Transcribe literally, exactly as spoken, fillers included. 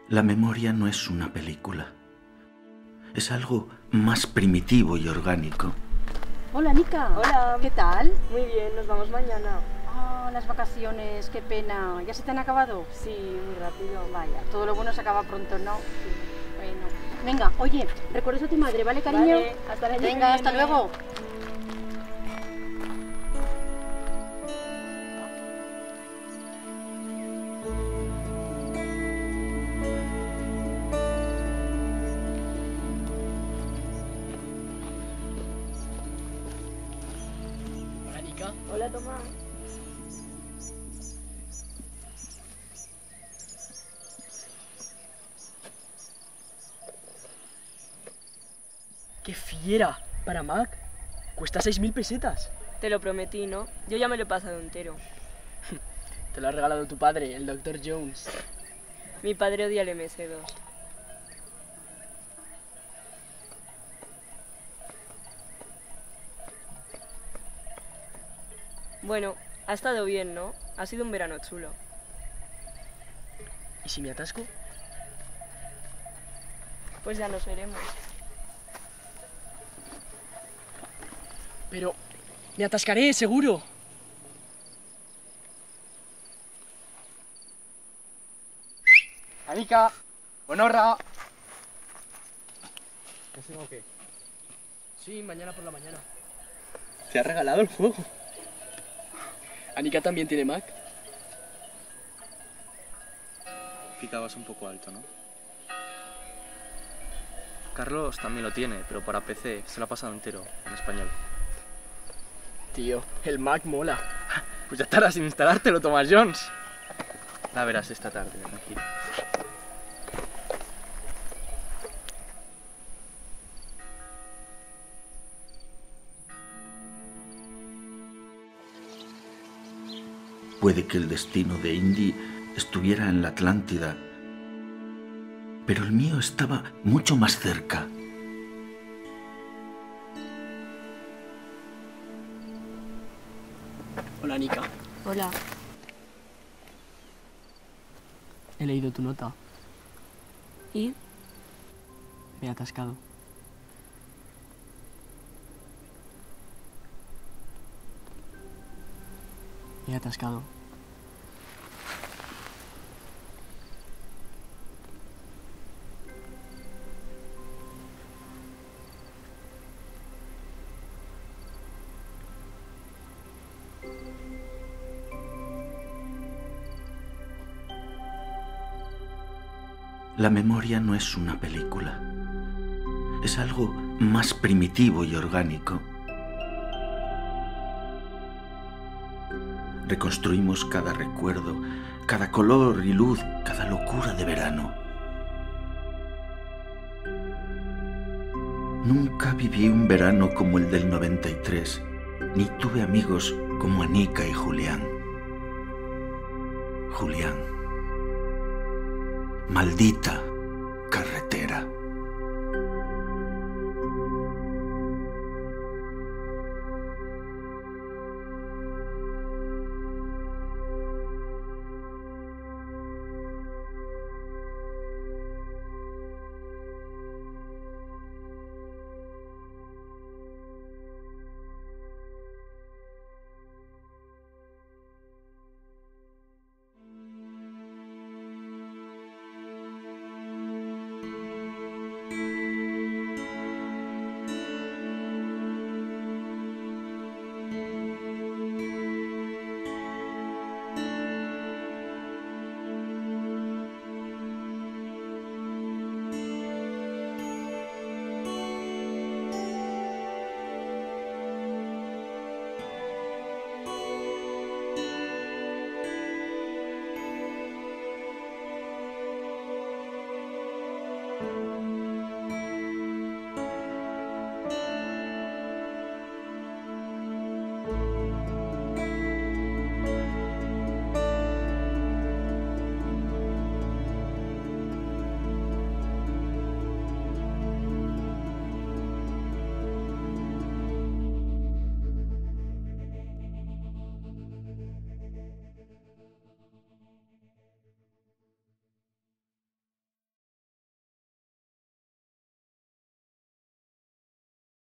La memoria no es una película. Es algo más primitivo y orgánico. Hola, Nika. Hola. ¿Qué tal? Muy bien, nos vamos mañana. Ah, las vacaciones, qué pena. ¿Ya se te han acabado? Sí, muy rápido. Vaya, todo lo bueno se acaba pronto, ¿no? Sí. Bueno. Venga, oye, recuerdas a tu madre, ¿vale, cariño? Vale, hasta el año que Venga, hasta viene. luego. Hola, Nika. Hola, Tomás. ¡Qué fiera! Para Mac. Cuesta seis mil pesetas. Te lo prometí, ¿no? Yo ya me lo he pasado entero. Te lo ha regalado tu padre, el doctor Jones. Mi padre odia el eme ese dos. Bueno, ha estado bien, ¿no? Ha sido un verano chulo. ¿Y si me atasco? Pues ya nos veremos. Pero me atascaré, seguro. Anika, buenorra. ¿Qué hacen o qué? Sí, mañana por la mañana. Te ha regalado el juego. Anika también tiene Mac. Picabas un poco alto, ¿no? Carlos también lo tiene, pero para pe ce se lo ha pasado entero, en español. Tío, el Mac mola. Pues ya estarás sin instalártelo, Thomas Jones. La verás esta tarde, tranquilo. Puede que el destino de Indy estuviera en la Atlántida, pero el mío estaba mucho más cerca. Hola, Nika. Hola. He leído tu nota. ¿Y? Me he atascado. Me he atascado. La memoria no es una película. Es algo más primitivo y orgánico. Reconstruimos cada recuerdo, cada color y luz, cada locura de verano. Nunca viví un verano como el del noventa y tres, ni tuve amigos como Anika y Julián. Julián. Maldita